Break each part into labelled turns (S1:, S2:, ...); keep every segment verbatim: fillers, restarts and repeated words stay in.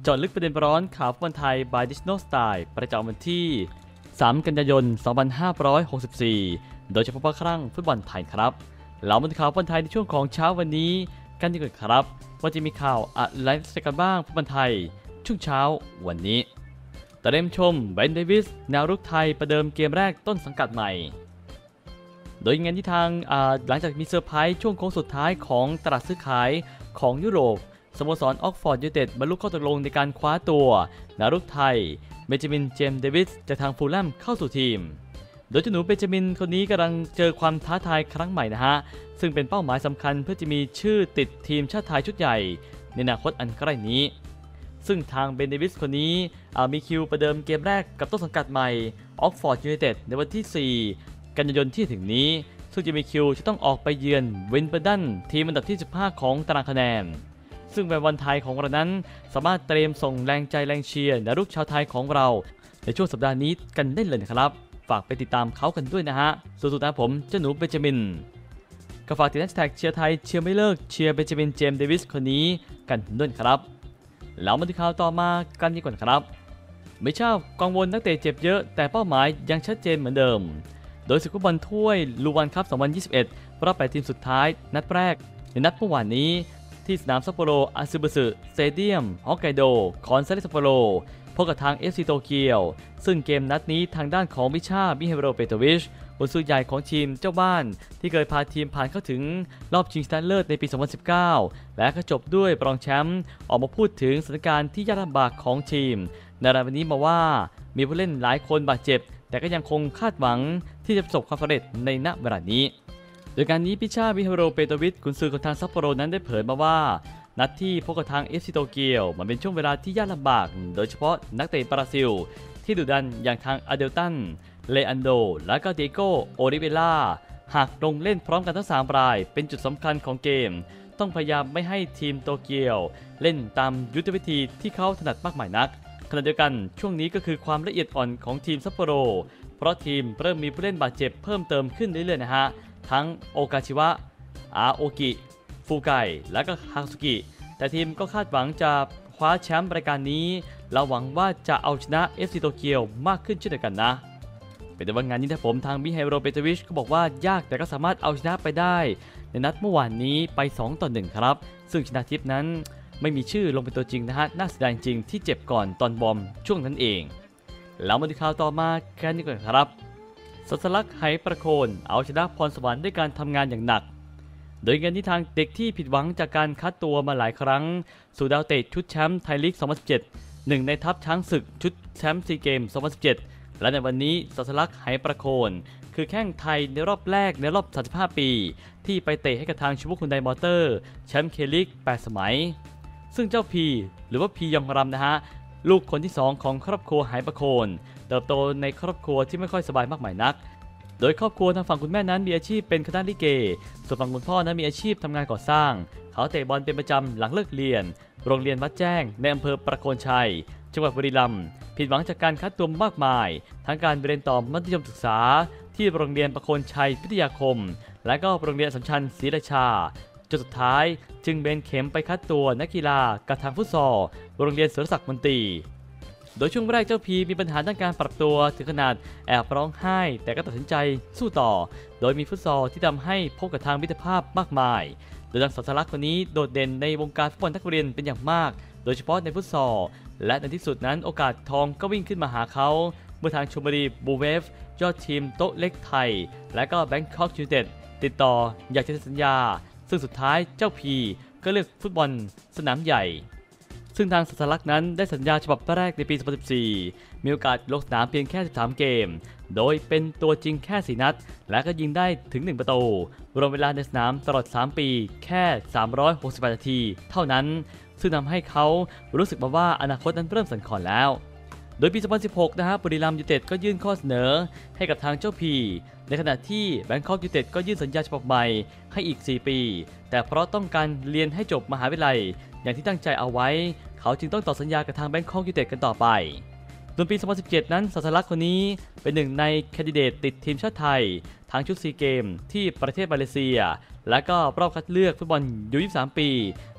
S1: เจาะลึกประเด็นร้อนข่าวฟุตบอลไทย by Digital Style ประจำวันที่สามกันยายนสองพันห้าร้อยหกสิบสี่โดยเฉพาะครั้งฟุตบอลไทยครับเรามาดูข่าวฟุตบอลไทยในช่วงของเช้าวันนี้กันดีกว่าครับว่าจะมีข่าวอะไรกันบ้างฟุตบอลไทยช่วงเช้าวันนี้เตรียมชมเบนเดวิสแนวรุกไทยประเดิมเกมแรกต้นสังกัดใหม่โดยงานที่ทางหลังจากมีเซอร์ไพรส์ช่วงโค้งสุดท้ายของตลาดซื้อขายของยุโรปสโมสรออกฟอร์ดยูไนเต็ดบรรลุข้อตกลงในการคว้าตัวแนวรุกไทยเบนจามินเจมส์เดวิสจากทางฟูลแลมเข้าสู่ทีมโดยเจ้าหนูเบนจามินคนนี้กำลังเจอความท้าทายครั้งใหม่นะฮะซึ่งเป็นเป้าหมายสำคัญเพื่อจะมีชื่อติดทีมชาติไทยชุดใหญ่ในอนาคตอันใกล้นี้ซึ่งทางเบนเดวิสคนนี้มีคิวประเดิมเกมแรกกับต้นสังกัดใหม่ออกฟอร์ดยูไนเต็ดในวันที่สี่กันยายนที่ถึงนี้ซึ่งจะมีคิวจะต้องออกไปเยือนวินเบอร์ดันทีมอันดับที่สิบห้าของตารางคะแนนซึ่งเป็นวันไทยของเรานั้นสามารถเตรียมส่งแรงใจแรงเชียร์และลูกชาวไทยของเราในช่วงสัปดาห์นี้กันได้เลยนะครับฝากไปติดตามเขากันด้วยนะฮะสุดๆนะผมเจ้าหนูเบนจามินก็ฝากติดแฮชแท็กเชียร์ไทยเชียร์ไม่เลิกเชียร์เบนจามินเจมส์เดวิสคนนี้กันด้วยครับแล้วมาดูข่าวต่อมากันดีกว่าครับไม่ชอบกังวลนักเตะเจ็บเยอะแต่เป้าหมายยังชัดเจนเหมือนเดิมโดยศึกฟุตบอลถ้วยลูวันคัพสองพันยี่สิบเอ็ดรอบแปดทีมสุดท้ายนัดแรกในนัดเมื่อวานนี้ที่สนามซัปโปโรอาซึบุสึสเตเดียมฮอกไกโดคอนซาเลซัปโปโรพบกับทาง เอฟ ซี โตเกียวซึ่งเกมนัดนี้ทางด้านของมิชามิเฮโรเปโตวิชบนสุดใหญ่ของทีมเจ้าบ้านที่เคยพาทีมผ่านเข้าถึงรอบชิงชนะเลิศในปี สองพันสิบเก้า และก็จบด้วยรองแชมป์ออกมาพูดถึงสถานการณ์ที่ยากลำบากของทีมในวันนี้มาว่ามีผู้เล่นหลายคนบาดเจ็บแต่ก็ยังคงคาดหวังที่จะประสบความสำเร็จในณเวลานี้โดยการนี้พิชามิเฮโรเปโตวิชกุนซือของทางซัปโปโรนั้นได้เผยมาว่านัดที่พบกับทาง เอฟ ซี โตเกียวมันเป็นช่วงเวลาที่ยากลำบากโดยเฉพาะนักเตะบราซิลที่ดุดันอย่างทางอเดลตันเลอันโดและก็เดโกโอริเวล่าหากลงเล่นพร้อมกันทั้งสามรายเป็นจุดสำคัญของเกมต้องพยายามไม่ให้ทีมโตเกียวเล่นตามยุทธวิธีที่เขาถนัดมากมายนักขณะเดียวกันช่วงนี้ก็คือความละเอียดอ่อนของทีมซัปโปโรเพราะทีมเริ่มมีผู้เล่นบาดเจ็บเพิ่มเติมขึ้นเรื่อยๆนะฮะทั้งโอกาชิวะอาโอกิฟูไกและก็ฮาซุกิแต่ทีมก็คาดหวังจะคว้าแชมป์รายการนี้และหวังว่าจะเอาชนะ เอฟ ซี โตเกียวมากขึ้นเช่นเดียวกันนะเป็นแต่ว่างานนี้ถ้าผมทางมิเฮโรเปโตวิชก็บอกว่ายากแต่ก็สามารถเอาชนะไปได้ในนัดเมื่อวานนี้ไปสองต่อหนึ่งครับซึ่งชนะทิพย์นั้นไม่มีชื่อลงเป็นตัวจริงนะฮะน่าเสียดายจริงที่เจ็บก่อนตอนบอมช่วงนั้นเองแล้วมาดูข่าวต่อมาแค่นี้ก่อนครับสัสลักไหประโคนเอาชนะพรสวรรค์ด้วยการทำงานอย่างหนักโดยงานที่ทางเด็กที่ผิดหวังจากการคัดตัวมาหลายครั้งสู่ดาวเตะชุดแชมป์ไทยลีก สองพันสิบเจ็ด หนึ่งในทัพช้างศึกชุดแชมป์ซีเกม สองพันสิบเจ็ด และในวันนี้สัสลักไหประโคนคือแข้งไทยในรอบแรกในรอบสามสิบห้าปีที่ไปเตะให้กับทางชูบุคุนไดมอเตอร์แชมป์เคลีกแปดสมัยซึ่งเจ้าพีหรือว่าพียองรำนะฮะลูกคนที่สองของครอบครัวไหประโคนเติบโตในครอบครัวที่ไม่ค่อยสบายมากมายนักโดยครอบครัวทางฝั่งคุณแม่นั้นมีอาชีพเป็นคณะลิเกส่วนฝั่งคุณพ่อนั้นมีอาชีพทำงานก่อสร้างเขาเตะบอลเป็นประจำหลังเลิกเรียนโรงเรียนวัดแจ้งในอำเภอประโคนชัยจังหวัดบุรีรัมย์ผิดหวังจากการคัดตัวมากมายทั้งการเรียนต่อมัธยมศึกษาที่โรงเรียนประโคนชัยพิทยาคมและก็โรงเรียนสัมชัญศรีราชาจนสุดท้ายจึงเบนเข็มไปคัดตัวนักกีฬากับทางฟุตซอลโรงเรียนสุรศักดิ์มนตรีโดยช่วงแรกเจ้าพีมีปัญหาด้านการปรับตัวถึงขนาดแอบร้องไห้แต่ก็ตัดสินใจสู้ต่อโดยมีฟุตซอลที่ทำให้พบกับทางมิตรภาพมากมายโดยทางสัสลักคนนี้โดดเด่นในวงการฟุตบอลนักเรียนเป็นอย่างมากโดยเฉพาะในฟุตซอลและในที่สุดนั้นโอกาสทองก็วิ่งขึ้นมาหาเขาเมื่อทางชลบุรีบูเวฟยอดทีมโต๊ะเล็กไทยและก็แบงคอกยูไนเต็ดติดต่ออยากจะสัญญาซึ่งสุดท้ายเจ้าพีก็เลือกฟุตบอลสนามใหญ่ซึ่งทางสัสลักนั้นได้สัญญาฉบับแรกในปี สองพันสิบสี่ มีโอกาสลงสนามเพียงแค่สิบสามเกมโดยเป็นตัวจริงแค่สี่นัดและก็ยิงได้ถึงหนึ่งประตูรวมเวลาในสนามตลอดสามปีแค่สามร้อยหกสิบแปดนาทีเท่านั้นซึ่งทำให้เขารู้สึกมาว่าอนาคตนั้นเริ่มสั่นคลอนแล้วโดยปี สองพันสิบหก นะฮะบุรีรัมย์ยูไนเต็ดก็ยื่นข้อเสนอให้กับทางเจ้าพีในขณะที่แบงคอกยูไนเต็ดก็ยื่นสัญญาฉบับใหม่ให้อีกสี่ปีแต่เพราะต้องการเรียนให้จบมหาวิทยาลัยอย่างที่ตั้งใจเอาไว้เขาจึงต้องต่อสัญญากับทางแบงคอกยูไนเต็ดกันต่อไปโดยปี สองพันสิบเจ็ด นั้นสัสลักคนนี้เป็นหนึ่งในแคนดิเดตติดทีมชาติไทยทางชุดซีเกมที่ประเทศมาเลเซียและก็รอบคัดเลือกฟุตบอลยู ยี่สิบสาม ปี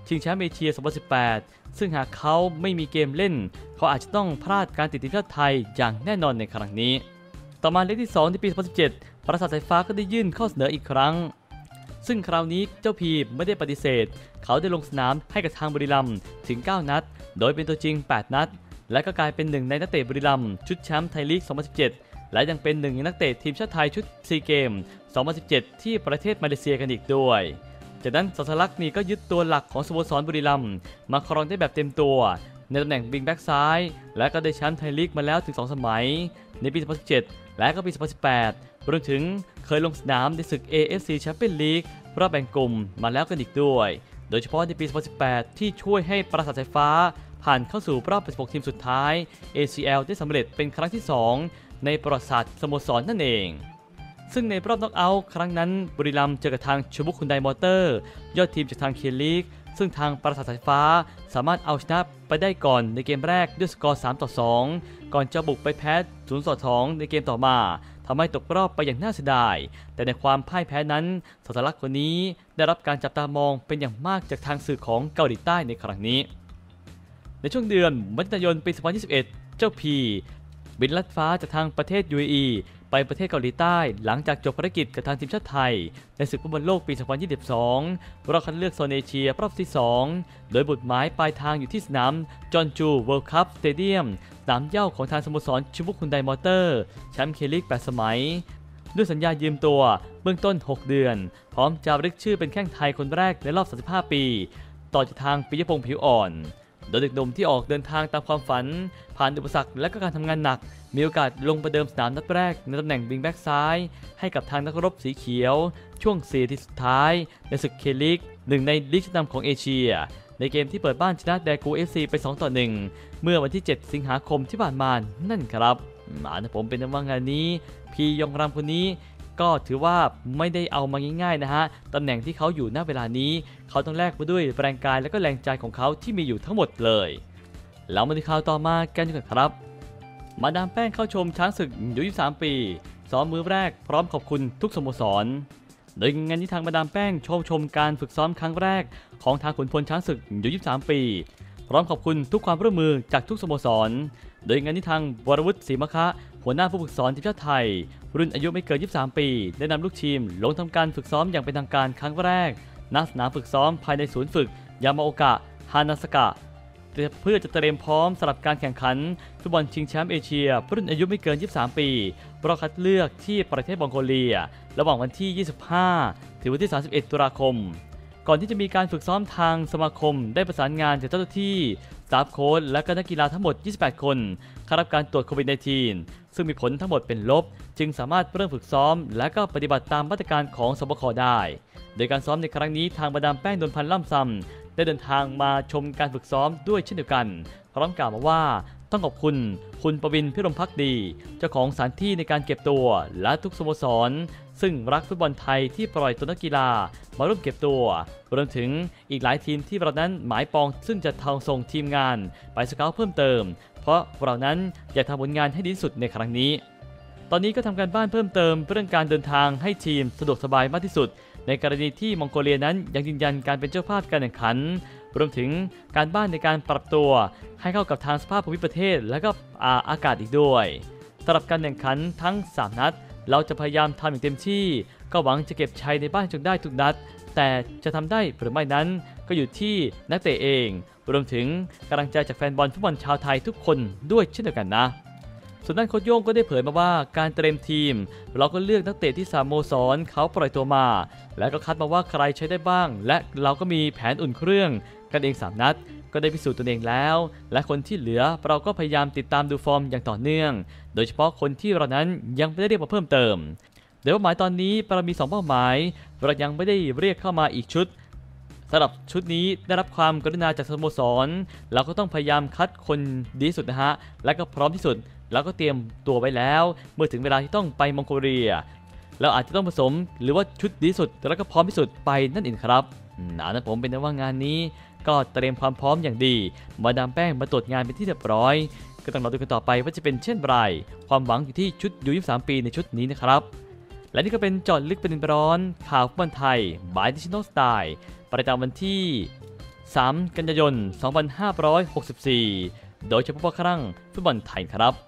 S1: ชิงแชมป์เอเชีย สองพันสิบแปด ซึ่งหากเขาไม่มีเกมเล่นเขาอาจจะต้องพลาดการติดทีมชาติไทยอย่างแน่นอนในครั้งนี้ต่อมาเลขที่สองในปี สองพันสิบเจ็ด ปราสาทสายฟ้าก็ได้ยื่นข้อเสนออีกครั้งซึ่งคราวนี้เจ้าพีไม่ได้ปฏิเสธเขาได้ลงสนามให้กับทางบุรีรัมย์ถึงเก้านัดโดยเป็นตัวจริงแปดนัดและก็กลายเป็นหนึ่งในนักเตะบุรีรัมย์ชุดแชมป์ไทยลีก สองพันสิบเจ็ด และยังเป็นหนึ่งในนักเตะทีมชาติไทยชุดซีเกม สองพันสิบเจ็ด ที่ประเทศมาเลเซียกันอีกด้วยจากนั้นศาสลักษณ์นี่ก็ยึดตัวหลักของสโมสรบุรีรัมย์มาครองได้แบบเต็มตัวในตำแหน่งวิงแบ็กซ้ายและก็ได้แชมป์ไทยลีกมาแล้วถึงสองสมัยในปี สองพันสิบเจ็ด และก็ปี สองพันสิบแปด รวมถึงเคยลงสนามในศึก เอ เอฟ ซี Champions League รอบแบ่งกลุ่มมาแล้วกันอีกด้วยโดยเฉพาะในปี สองพันสิบแปด ที่ช่วยให้ปราสาทสายฟ้าผ่านเข้าสู่รอบแปดสิบหกทีมสุดท้าย เอ ซี แอล ได้สำเร็จเป็นครั้งที่สองในประวัติศาสตร์สโมสรนั่นเองซึ่งในรอบน็อกเอาท์ครั้งนั้นบุรีรัมย์เจอกับทางชูบุคุนไดมอเตอร์ยอดทีมจากทางเคียร์ลีกซึ่งทางปราสาทสายฟ้าสามารถเอาชนะไปได้ก่อนในเกมแรกด้วยสกอร์ สามต่อสอง ก่อนจะบุกไปแพ้ ศูนย์ต่อสอง ในเกมต่อมาทำให้ตกรอบไปอย่างน่าเสียดายแต่ในความพ่ายแพ้นั้นศาสลักษณ์คนนี้ได้รับการจับตามองเป็นอย่างมากจากทางสื่อของเกาหลีใต้ในครั้งนี้ในช่วงเดือนมิถุนายนปี สองพันยี่สิบเอ็ด เจ้าพีบินลัดฟ้าจากทางประเทศ ยู เอ อี ไปประเทศเกาหลีใต้หลังจากจบภารกิจกับทางทีมชาติไทยในศึกฟุตบอลโลกปี สองพันยี่สิบสอง รอบคัดเลือกโซนเอเชียรอบที่สองโดยบุตรหมายปลายทางอยู่ที่สนามจอนจูเวิลด์คัพสเตเดียมสนามเหย้าของทางสโมสรชูบุคุนไดมอเตอร์แชมป์เคลีกแปดสมัยด้วยสัญญายืมตัวเบื้องต้นหกเดือนพร้อมจะบันทึกชื่อเป็นแข้งไทยคนแรกในรอบสามสิบห้าปีต่อจากทางปิยพงษ์ผิวอ่อนโดยเด็กหนุ่มที่ออกเดินทางตามความฝันผ่านอุปสรรคและก็การทำงานหนักมีโอกาสลงประเดิมสนามนัดแรกในตำแหน่งวิงแบ็กซ้ายให้กับทางนักรบสีเขียวช่วงสี่นาทีสุดท้ายในศึกเคลีกหนึ่งในลีกชั้นนำของเอเชียในเกมที่เปิดบ้านชนะแดกู เอฟ ซี ไปสองต่อหนึ่งเมื่อวันที่เจ็ดสิงหาคมที่ผ่านมานั่นครับมานะผมเป็นว่างานนี้พียองรำคนนี้ก็ถือว่าไม่ได้เอามาง่ายๆนะฮะตำแหน่งที่เขาอยู่ณเวลานี้เขาต้องแลกมาด้วยแรงกายและก็แรงใจของเขาที่มีอยู่ทั้งหมดเลยแล้วมาดูข่าวต่อมากันกันครับมาดามแป้งเข้าชมช้างศึกอายุยี่สิบสามปีซ้อมมือแรกพร้อมขอบคุณทุกสโมสรโดยงานนี้ทางมาดามแป้งชมชมการฝึกซ้อมครั้งแรกของทางขุนพลช้างศึกอายุยี่สิบสามปีพร้อมขอบคุณทุกความร่วมมือจากทุกสโมสรโดยงานนี้ทางวรวุฒิศรีมะคะหัวหน้าผู้ฝึกสอนทีมชาติไทยรุ่นอายุไม่เกินยี่สิบสามปีได้นำลูกทีมลงทำการฝึกซ้อมอย่างเป็นทางการครั้งแรกณสนามฝึกซ้อมภายในศูนย์ฝึกยามาโอกะฮานาสกะเพื่อจะเตรียมพร้อมสำหรับการแข่งขันฟุตบอลชิงแชมป์เอเชียรุ่นอายุไม่เกินยี่สิบสามปีรอบคัดเลือกที่ประเทศมองโกเลียระหว่างวันที่ยี่สิบห้าถึงวันที่สามสิบเอ็ดตุลาคมก่อนที่จะมีการฝึกซ้อมทางสมาคมได้ประสานงานจากเจ้าหน้าที่สตาฟโค้ชและก็นักกีฬาทั้งหมดยี่สิบแปดคนเข้ารับการตรวจโควิด สิบเก้า ซึ่งมีผลทั้งหมดเป็นลบจึงสามารถเริ่มฝึกซ้อมและก็ปฏิบัติตามมาตรการของสบคได้โดยการซ้อมในครั้งนี้ทางมาดามแป้ง ดลพันธ์ล่ำซำได้เดินทางมาชมการฝึกซ้อมด้วยเช่นเดียวกันพร้อมกล่าวมาว่าต้องขอบคุณคุณประวินพิรมภักดีเจ้าของสถานที่ในการเก็บตัวและทุกสโมสรซึ่งรักฟุตบอลไทยที่ปล่อยตัวนักกีฬามาร่วมเก็บตัวรวมถึงอีกหลายทีมที่เรานั้นหมายปองซึ่งจะทางส่งทีมงานไปสเกาต์เพิ่มเติมเพราะเรานั้นอยากทำผลงานให้ดีที่สุดในครั้งนี้ตอนนี้ก็ทำการบ้านเพิ่มเติมเรื่องการเดินทางให้ทีมสะดวกสบายมากที่สุดในกรณีที่มองโกเลียนั้นยังยืนยันการเป็นเจ้าภาพการแข่งขันรวมถึงการบ้านในการปรับตัวให้เข้ากับทางสภาพภูมิประเทศและก็อาอากาศอีกด้วยสำหรับการแข่งขันทั้งสามนัดเราจะพยายามทำอย่างเต็มที่ก็หวังจะเก็บชัยในบ้านจนได้ทุกนัดแต่จะทำได้หรือไม่นั้นก็อยู่ที่นักเตะเองรวมถึงกำลังใจจากแฟนบอลฟุตบอลชาวไทยทุกคนด้วยเช่นเดียวกันนะส่วนด้านโค้ชโย่งก็ได้เผยมาว่าการเตรียมทีมเราก็เลือกนักเตะที่สโมสรเขาปล่อยตัวมาแล้วก็คัดมาว่าใครใช้ได้บ้างและเราก็มีแผนอุ่นเครื่องกันเองสามนัดก็ได้พิสูจน์ตัวเองแล้วและคนที่เหลือเราก็พยายามติดตามดูฟอร์มอย่างต่อเนื่องโดยเฉพาะคนที่เรานั้นยังไม่ได้เรียกมาเพิ่มเติมโดยเป้าหมายตอนนี้เรามีสองเป้าหมายเรายังไม่ได้เรียกเข้ามาอีกชุดสำหรับชุดนี้ได้รับความกรุณาจากสโมสรเราก็ต้องพยายามคัดคนดีที่สุดนะฮะและก็พร้อมที่สุดเราก็เตรียมตัวไว้แล้วเมื่อถึงเวลาที่ต้องไปมองโกเลียเราอาจจะต้องผสมหรือว่าชุดดีที่สุดแล้วก็พร้อมที่สุดไปนั่นเองครับนะนะผมเป็นว่างานนี้ก็เตรียมความพร้อมอย่างดีมาดามแป้งมาตรวจงานเป็นที่เรียบร้อยก็ต้องรอดูกันต่อไปว่าจะเป็นเช่นไรความหวังอยู่ที่ชุดยูยี่สิบสามปีในชุดนี้นะครับและนี่ก็เป็นเจาะลึกประเด็นร้อนข่าวฟุตบอลไทย by Digital Style ประจำวันที่สาม กันยายน สองพันห้าร้อยหกสิบสี่ โดยเฉพาะพวกครั่งฟุตบอลไทยครับ